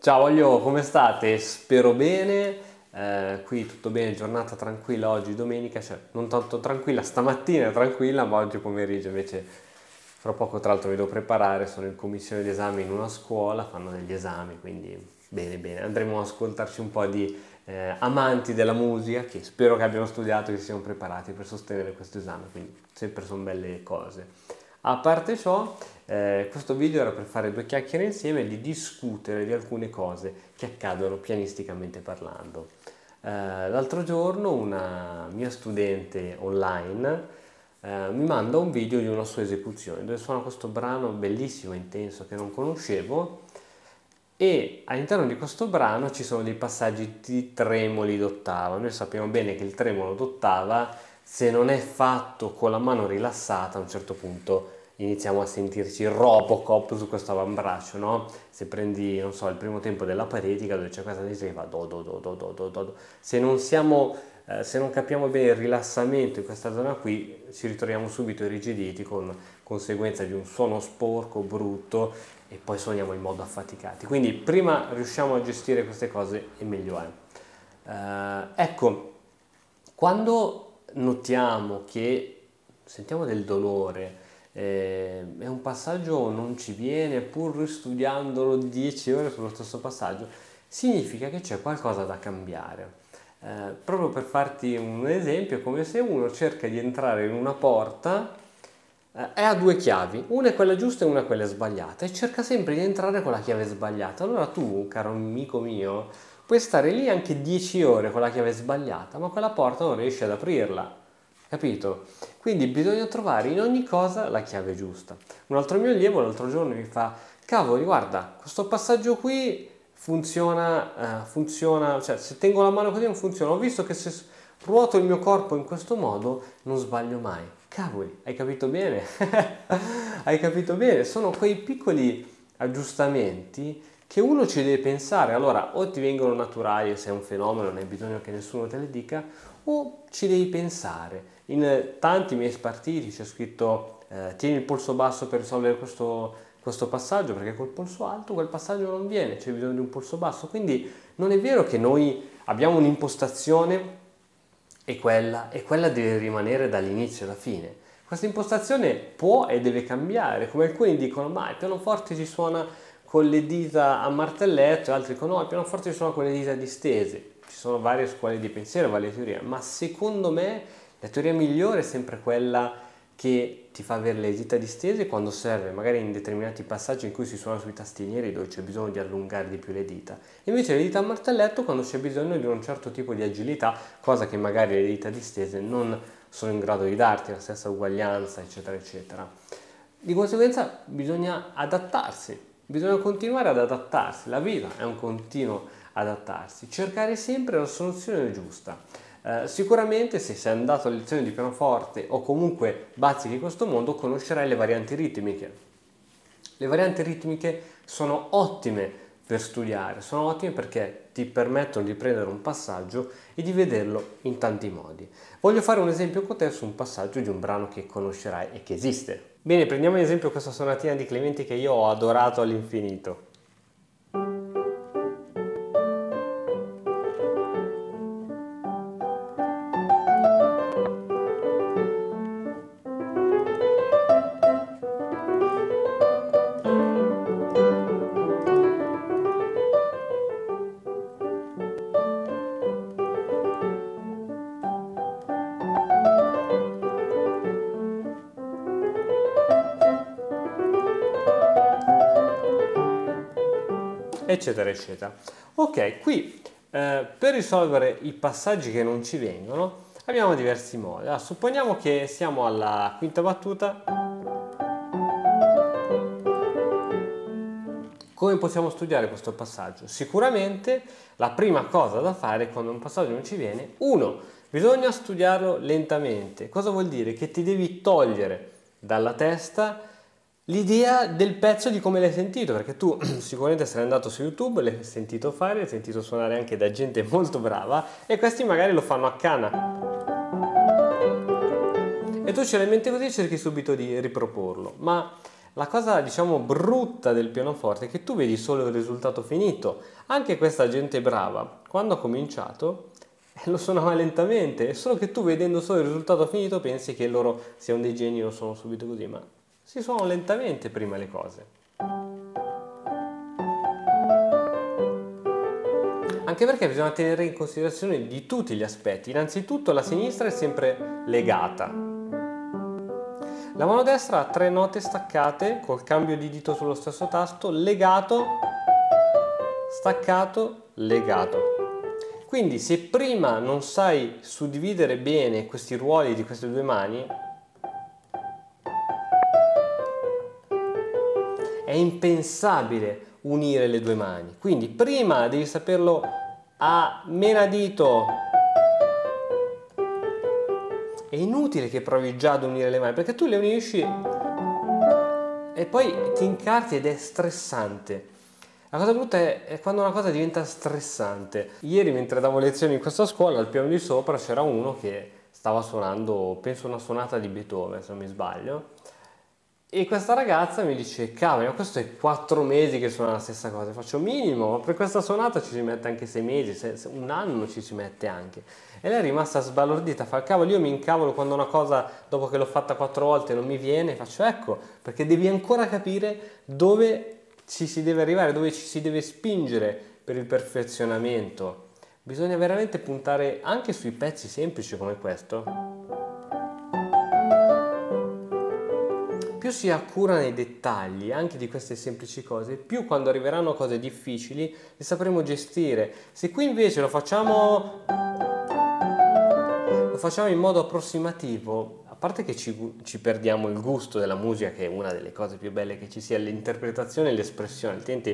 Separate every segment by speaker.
Speaker 1: Ciao Voglio, come state? Spero bene. Qui tutto bene, giornata tranquilla oggi, domenica, cioè non tanto tranquilla, stamattina è tranquilla, ma oggi pomeriggio invece fra poco tra l'altro mi devo preparare, sono in commissione di esami in una scuola, fanno degli esami, quindi bene bene. Andremo ad ascoltarci un po' di amanti della musica che spero che abbiano studiato e che siano preparati per sostenere questo esame, quindi sempre sono belle cose. A parte ciò, questo video era per fare due chiacchiere insieme e di discutere di alcune cose che accadono pianisticamente parlando. L'altro giorno una mia studente online mi manda un video di una sua esecuzione dove suona questo brano bellissimo e intenso che non conoscevo e all'interno di questo brano ci sono dei passaggi di tremoli d'ottava. Noi sappiamo bene che il tremolo d'ottava, se non è fatto con la mano rilassata, a un certo punto iniziamo a sentirci Robocop su questo avambraccio, no? Se prendi, non so, il primo tempo della patetica dove c'è questa testa che fa do do do do do do do. Se non siamo, se non capiamo bene il rilassamento in questa zona qui, ci ritroviamo subito irrigiditi con conseguenza di un suono sporco, brutto e poi suoniamo in modo affaticati. Quindi prima riusciamo a gestire queste cose e meglio è. Ecco, quando notiamo che sentiamo del dolore, è un passaggio non ci viene, pur ristudiandolo 10 ore sullo stesso passaggio, significa che c'è qualcosa da cambiare. Proprio per farti un esempio, è come se uno cerca di entrare in una porta e ha due chiavi, una è quella giusta e una è quella sbagliata, e cerca sempre di entrare con la chiave sbagliata. Allora tu, caro amico mio, puoi stare lì anche 10 ore con la chiave sbagliata, ma quella porta non riesci ad aprirla, capito? Quindi bisogna trovare in ogni cosa la chiave giusta. Un altro mio allievo l'altro giorno mi fa: cavoli, guarda, questo passaggio qui funziona, cioè se tengo la mano così non funziona. Ho visto che se ruoto il mio corpo in questo modo non sbaglio mai. Cavoli, hai capito bene? Hai capito bene? Sono quei piccoli aggiustamenti che uno ci deve pensare. Allora, o ti vengono naturali, se è un fenomeno, non hai bisogno che nessuno te le dica, o ci devi pensare. In tanti miei spartiti c'è scritto tieni il polso basso per risolvere questo passaggio, perché col polso alto quel passaggio non viene, c'è bisogno di un polso basso. Quindi non è vero che noi abbiamo un'impostazione e quella deve rimanere dall'inizio alla fine. Questa impostazione può e deve cambiare, come alcuni dicono, ma il pianoforte si suona con le dita a martelletto, e altri dicono, no, il pianoforte si suona con le dita distese. Ci sono varie scuole di pensiero, varie teorie, ma secondo me la teoria migliore è sempre quella che ti fa avere le dita distese quando serve, magari in determinati passaggi in cui si suona sui tasti neri dove c'è bisogno di allungare di più le dita. Invece le dita a martelletto quando c'è bisogno di un certo tipo di agilità, cosa che magari le dita distese non sono in grado di darti, la stessa uguaglianza, eccetera, eccetera. Di conseguenza bisogna adattarsi, bisogna continuare ad adattarsi, la vita è un continuo adattarsi, cercare sempre la soluzione giusta. Sicuramente se sei andato a lezioni di pianoforte o comunque bazzichi questo mondo conoscerai le varianti ritmiche. Le varianti ritmiche sono ottime per studiare, sono ottime perché ti permettono di prendere un passaggio e di vederlo in tanti modi. Voglio fare un esempio con te su un passaggio di un brano che conoscerai e che esiste. Bene, prendiamo ad esempio questa sonatina di Clementi che io ho adorato all'infinito. Eccetera, eccetera. Ok, qui per risolvere i passaggi che non ci vengono abbiamo diversi modi. Allora, supponiamo che siamo alla quinta battuta. Come possiamo studiare questo passaggio? Sicuramente la prima cosa da fare quando un passaggio non ci viene, uno, bisogna studiarlo lentamente. Cosa vuol dire? Che ti devi togliere dalla testa l'idea del pezzo di come l'hai sentito, perché tu sicuramente sarai andato su YouTube, l'hai sentito fare, l'hai sentito suonare anche da gente molto brava e questi magari lo fanno a canna. E tu ce l'hai in mente così e cerchi subito di riproporlo, ma La cosa, diciamo, brutta del pianoforte è che tu vedi solo il risultato finito. Anche questa gente brava, quando ha cominciato, lo suonava lentamente, è solo che tu vedendo solo il risultato finito pensi che loro siano dei geni e lo sono subito così, ma si suonano lentamente prima le cose. Anche perché bisogna tenere in considerazione di tutti gli aspetti. Innanzitutto la sinistra è sempre legata. La mano destra ha 3 note staccate col cambio di dito sullo stesso tasto, legato, staccato, legato. Quindi se prima non sai suddividere bene questi ruoli di queste due mani, è impensabile unire le due mani. Quindi prima devi saperlo a menadito. È inutile che provi già ad unire le mani, perché tu le unisci e poi ti incarti ed è stressante. La cosa brutta è quando una cosa diventa stressante. Ieri mentre davo lezioni in questa scuola, al piano di sopra c'era uno che stava suonando, penso una sonata di Beethoven, se non mi sbaglio. E questa ragazza mi dice, cavolo, ma questo è 4 mesi che suona la stessa cosa. Faccio minimo, ma per questa sonata ci si mette anche 6 mesi, un anno ci si mette anche. E lei è rimasta sbalordita, fa, cavolo, io mi incavolo quando una cosa, dopo che l'ho fatta 4 volte, non mi viene. Faccio, ecco, perché devi ancora capire dove ci si deve arrivare, dove ci si deve spingere per il perfezionamento. Bisogna veramente puntare anche sui pezzi semplici come questo. Più si ha cura nei dettagli anche di queste semplici cose, più quando arriveranno cose difficili le sapremo gestire. Se qui invece lo facciamo in modo approssimativo, a parte che ci perdiamo il gusto della musica, che è una delle cose più belle che ci sia, l'interpretazione e l'espressione, altrimenti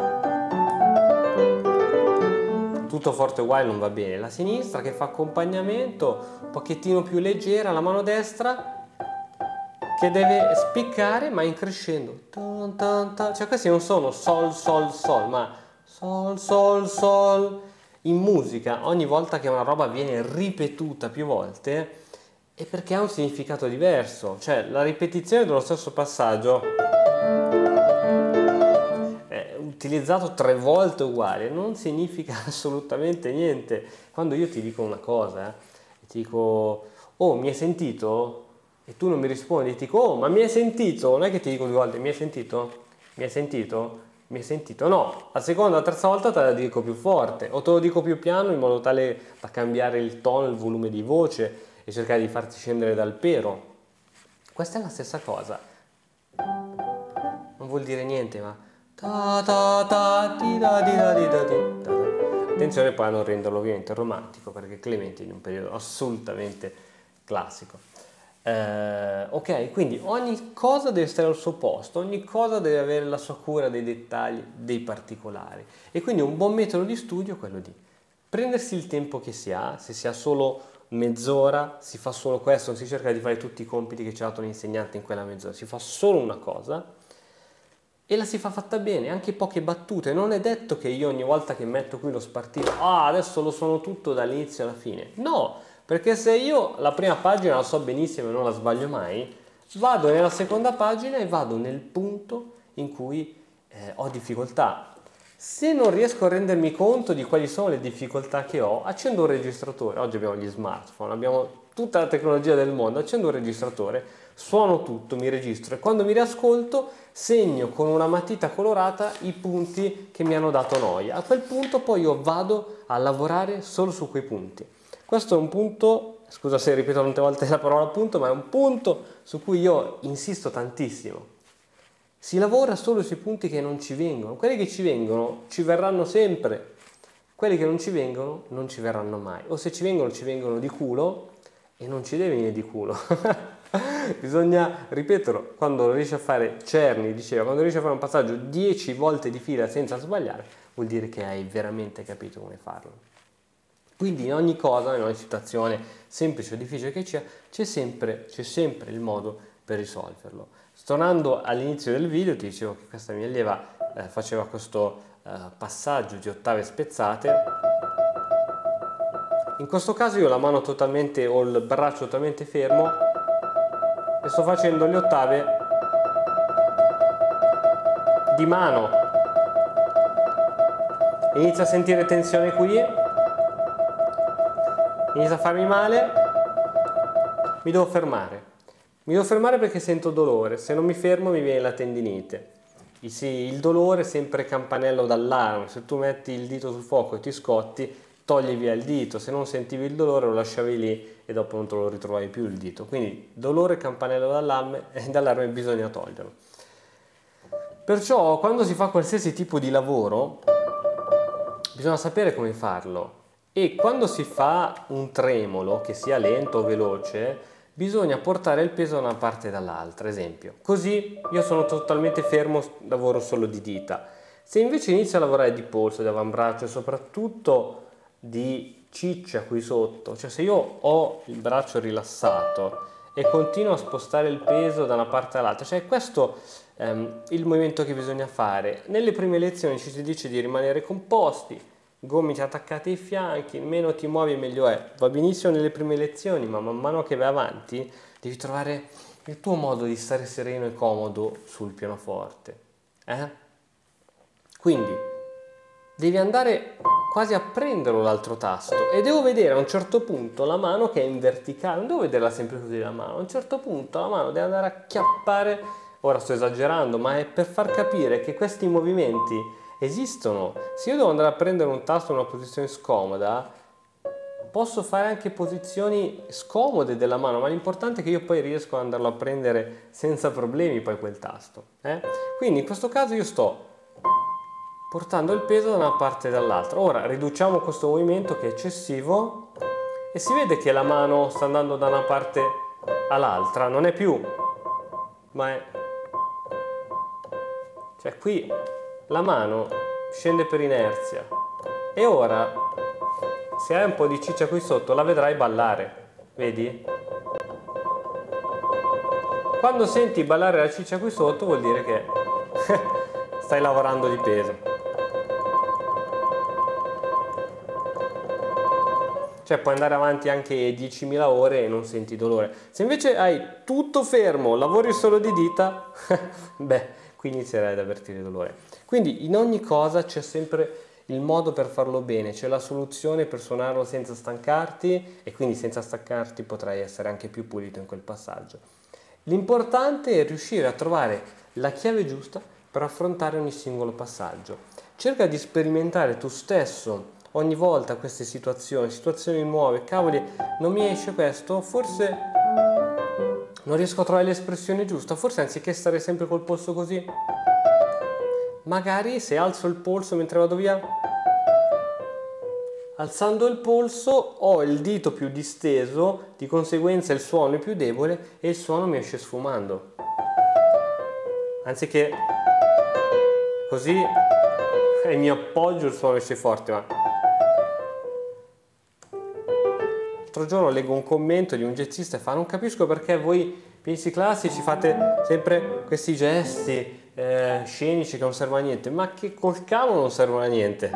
Speaker 1: tutto forte uguale non va bene. La sinistra che fa accompagnamento, un pochettino più leggera, la mano destra che deve spiccare ma in crescendo. Cioè questi non sono sol, sol, sol, ma sol, sol, sol. In musica ogni volta che una roba viene ripetuta più volte è perché ha un significato diverso. Cioè la ripetizione dello stesso passaggio utilizzato 3 volte uguale non significa assolutamente niente. Quando io ti dico una cosa ti dico, oh, mi hai sentito? E tu non mi rispondi, ti dico, oh, ma mi hai sentito? Non è che ti dico 2 volte, mi hai sentito? Mi hai sentito? Mi hai sentito? No, la seconda, la terza volta te la dico più forte, o te lo dico più piano in modo tale da cambiare il tono, il volume di voce e cercare di farti scendere dal pero. Questa è la stessa cosa. Non vuol dire niente, ma attenzione poi a non renderlo ovviamente romantico, perché Clementi è in un periodo assolutamente classico. Ok, quindi ogni cosa deve stare al suo posto, ogni cosa deve avere la sua cura dei dettagli, dei particolari, e quindi un buon metodo di studio è quello di prendersi il tempo che si ha. Se si ha solo mezz'ora si fa solo questo, non si cerca di fare tutti i compiti che ci ha dato l'insegnante in quella mezz'ora, si fa solo una cosa e la si fa fatta bene, anche poche battute. Non è detto che io ogni volta che metto qui lo spartito, adesso lo suono tutto dall'inizio alla fine, no, perché se io la prima pagina la so benissimo e non la sbaglio mai, vado nella seconda pagina e vado nel punto in cui ho difficoltà. Se non riesco a rendermi conto di quali sono le difficoltà che ho, accendo un registratore. Oggi abbiamo gli smartphone, abbiamo tutta la tecnologia del mondo, accendo un registratore, suono tutto, mi registro e quando mi riascolto segno con una matita colorata i punti che mi hanno dato noia. A quel punto poi io vado a lavorare solo su quei punti. Questo è un punto, scusa se ripeto tante volte la parola punto, ma è un punto su cui io insisto tantissimo. Si lavora solo sui punti che non ci vengono. Quelli che ci vengono ci verranno sempre, quelli che non ci vengono non ci verranno mai. O se ci vengono di culo e non ci deve venire di culo. Bisogna ripeterlo. Quando riesci a fare, Cerny diceva, quando riesci a fare un passaggio 10 volte di fila senza sbagliare, vuol dire che hai veramente capito come farlo. Quindi in ogni cosa, in ogni situazione semplice o difficile che c'è sempre il modo per risolverlo. Tornando all'inizio del video, ti dicevo che questa mia allieva faceva questo passaggio di ottave spezzate. In questo caso io ho la mano totalmente, ho il braccio totalmente fermo e sto facendo le ottave di mano, inizio a sentire tensione qui, inizia a farmi male, mi devo fermare. Mi devo fermare perché sento dolore, se non mi fermo mi viene la tendinite. Il dolore è sempre campanello d'allarme, se tu metti il dito sul fuoco e ti scotti, togli via il dito, se non sentivi il dolore lo lasciavi lì e dopo non te lo ritrovavi più il dito. Quindi dolore, campanello d'allarme bisogna toglierlo. Perciò quando si fa qualsiasi tipo di lavoro bisogna sapere come farlo e quando si fa un tremolo, che sia lento o veloce, bisogna portare il peso da una parte e dall'altra, esempio. Così io sono totalmente fermo, lavoro solo di dita. Se invece inizio a lavorare di polso, di avambraccio e soprattutto di ciccia qui sotto, cioè se io ho il braccio rilassato e continuo a spostare il peso da una parte all'altra, cioè questo è il movimento che bisogna fare. Nelle prime lezioni ci si dice di rimanere composti, gomiti attaccati ai fianchi, meno ti muovi meglio è. Va benissimo nelle prime lezioni, ma man mano che vai avanti devi trovare il tuo modo di stare sereno e comodo sul pianoforte. Quindi devi andare quasi a prenderlo l'altro tasto e devo vedere a un certo punto la mano che è in verticale, non devo vederla sempre così la mano, a un certo punto la mano deve andare a chiappare, ora sto esagerando, ma è per far capire che questi movimenti esistono. Se io devo andare a prendere un tasto in una posizione scomoda, posso fare anche posizioni scomode della mano, ma l'importante è che io poi riesco ad andarlo a prendere senza problemi poi quel tasto. Quindi in questo caso io sto portando il peso da una parte e dall'altra. Ora riduciamo questo movimento che è eccessivo e si vede che la mano sta andando da una parte all'altra, non è più, ma è... Cioè qui la mano scende per inerzia e ora se hai un po' di ciccia qui sotto la vedrai ballare, vedi? Quando senti ballare la ciccia qui sotto vuol dire che stai lavorando di peso. Cioè puoi andare avanti anche 10.000 ore e non senti dolore. Se invece hai tutto fermo, lavori solo di dita, beh, qui inizierai ad avvertire dolore. Quindi in ogni cosa c'è sempre il modo per farlo bene, c'è la soluzione per suonarlo senza stancarti e quindi senza staccarti potrai essere anche più pulito in quel passaggio. L'importante è riuscire a trovare la chiave giusta per affrontare ogni singolo passaggio. Cerca di sperimentare tu stesso ogni volta queste situazioni nuove. Cavoli, non mi esce questo, forse non riesco a trovare l'espressione giusta, forse anziché stare sempre col polso così, magari se alzo il polso mentre vado via, alzando il polso ho il dito più disteso, di conseguenza il suono è più debole e il suono mi esce sfumando. Anziché così e mi appoggio il suono esce forte, ma... L'altro giorno leggo un commento di un jazzista e fa: non capisco perché voi pianisti classici fate sempre questi gesti scenici che non servono a niente, ma che col cavolo non servono a niente.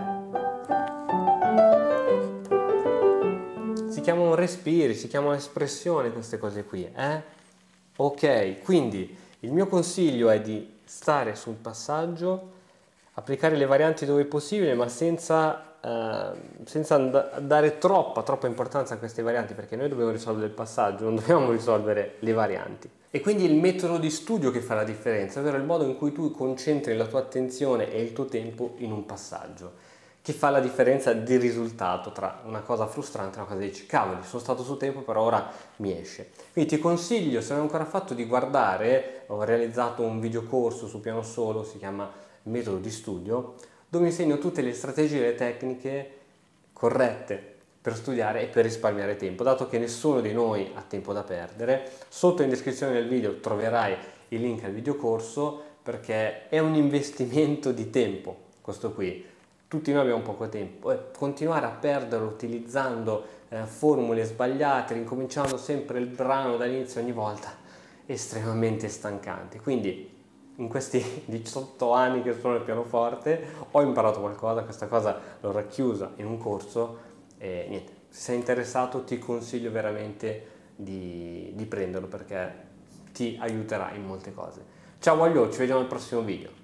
Speaker 1: Si chiamano respiri, si chiamano espressione queste cose qui, Ok, quindi il mio consiglio è di stare sul passaggio, applicare le varianti dove è possibile, ma senza dare troppa importanza a queste varianti, perché noi dobbiamo risolvere il passaggio, non dobbiamo risolvere le varianti. E quindi è il metodo di studio che fa la differenza, ovvero il modo in cui tu concentri la tua attenzione e il tuo tempo in un passaggio, che fa la differenza di risultato tra una cosa frustrante e una cosa che dici: cavoli, sono stato su tempo, però ora mi esce. Quindi ti consiglio, se non hai ancora fatto, di guardare. Ho realizzato un videocorso su piano solo, si chiama Metodo di studio, dove insegno tutte le strategie e le tecniche corrette per studiare e per risparmiare tempo, dato che nessuno di noi ha tempo da perdere. Sotto in descrizione del video troverai il link al videocorso, perché è un investimento di tempo questo qui. Tutti noi abbiamo poco tempo e continuare a perderlo utilizzando formule sbagliate, ricominciando sempre il brano dall'inizio ogni volta, è estremamente stancante. Quindi in questi 18 anni che sono al pianoforte ho imparato qualcosa, questa cosa l'ho racchiusa in un corso e niente, se sei interessato ti consiglio veramente di prenderlo, perché ti aiuterà in molte cose. Ciao Waglio, ci vediamo al prossimo video.